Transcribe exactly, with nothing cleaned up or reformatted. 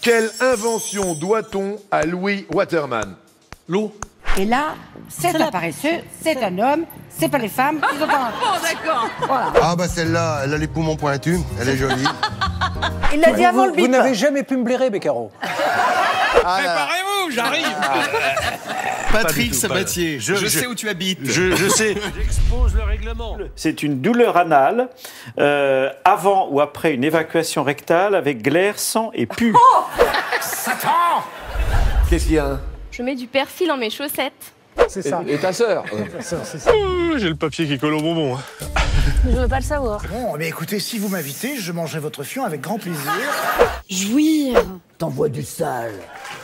Quelle invention doit-on à Louis Waterman? L'eau. Et là, c'est un paresseux, c'est un homme, c'est pas les femmes. Ils ont pas... Bon, d'accord. Voilà. Ah bah celle-là, elle a les poumons pointus, elle est jolie. Il l'a dit avant le Vous bip. n'avez jamais pu me blairer, Beccaro. Préparez-vous, j'arrive. Patrick tout, Sabatier, pas- je, je- sais où tu habites. Je, je sais. J'expose le règlement. C'est une douleur anale euh, avant ou après une évacuation rectale avec glaire, sang et pu. Qu'est-ce qu'il y a? Je mets du persil dans mes chaussettes. C'est ça. Et ta sœur? J'ai le papier qui colle au bonbon. Je veux pas le savoir. Bon, mais écoutez, si vous m'invitez, je mangerai votre fion avec grand plaisir. Jouir. T'envoies du sale.